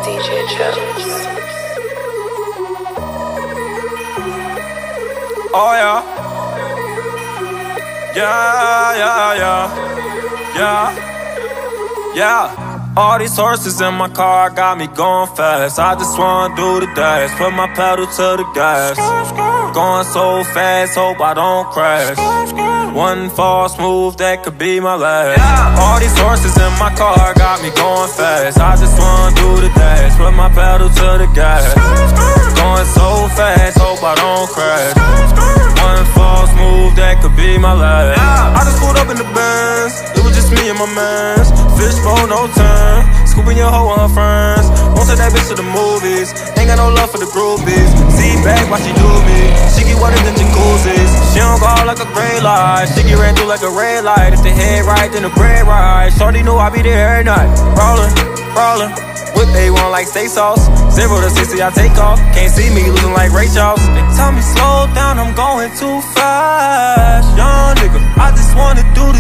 DJ Jones. Oh yeah. Yeah. All these horses in my car got me going fast. I just wanna do the dash, put my pedal to the gas. Going so fast, hope I don't crash. One false move, that could be my last. All these horses in my car got me going fast. I just wanna do the dash, put my pedal to the gas. Going so fast, hope I don't crash. One false move, that could be my last. I just pulled up in the Benz, it was just me and my mans. Fishbowl, no turn, scooping your hoe and her friends. Won't take that bitch to the movies, ain't got no love for the groupies. See back while she do me, she get wetter than jacuzzis. She don't go out like a gray light, she get ran through like a red light. If the head right, then the bread right. Shorty knew I be there every night. Rollin', whip A1 like steak sauce. 0 to 60, I take off. Can't see me losing like Ray Charles. They tell me slow down, I'm going too fast. Young nigga, I just wanna do the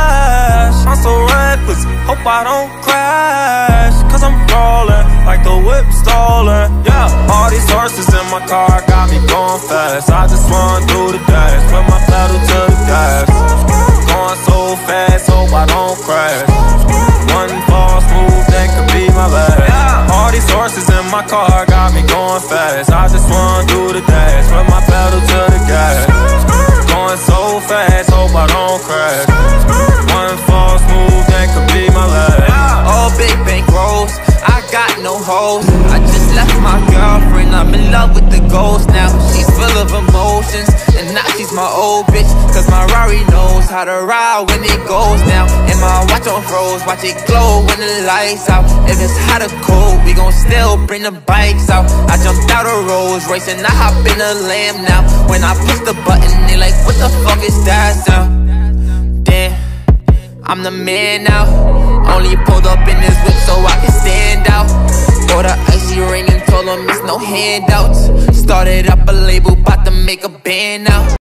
dash. I'm so reckless, hope I don't crash. Cause I'm rollin' like the whip stolen. Yeah, all these horses in my car got me going fast. I just wanna do the dash, put my pedal to the gas. Going so fast, hope I don't crash. One false move, that could be my last. All these horses in my car got me going fast. I just wanna do the dash, put my pedal to the gas. Going so fast, hope I don't crash. One false move, that could be my last. All big bank rolls, I got no hoes. I just left my girlfriend, I'm in love with the ghost now. She's full of emotions, and now she's my old bitch. Cause my Rari knows how to ride when it goes down. And my watch on froze, watch it glow when the lights out. If it's hot or cold, we gon' still bring the bikes out. I jumped out of Rolls Royce and I hop in a Lamb now. When I push the button, they like, what the fuck is that sound? Damn, I'm the man now. Only pulled up in this whip so I can stand out. Bought a icy ring and told them it's no handouts. Started up a label, bout to make a band now.